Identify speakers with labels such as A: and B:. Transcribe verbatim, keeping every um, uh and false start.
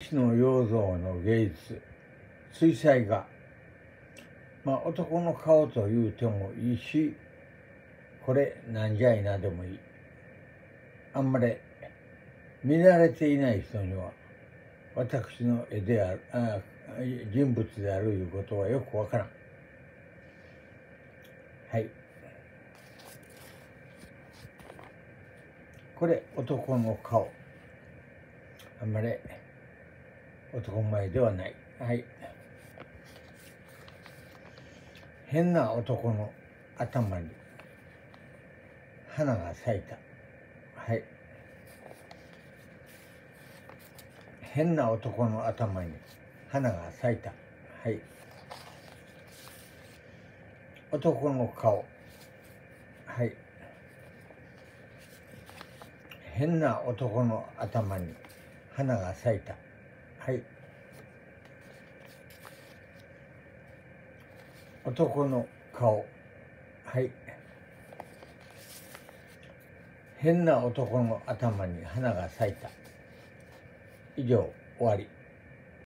A: 西野陽三の芸術、水彩画。まあ男の顔と言うてもいいし、これなんじゃいなでもいい。あんまり見慣れていない人には、私の絵である、あ人物であるいうことはよくわからん。はい。これ男の顔。あんまり男前ではない。はい。変な男の頭に花が咲いた。はい。変な男の頭に花が咲いた。はい。男の顔。はい。変な男の頭に花が咲いた。はい。男の顔。はい。変な男の頭に花が咲いた。以上、終わり。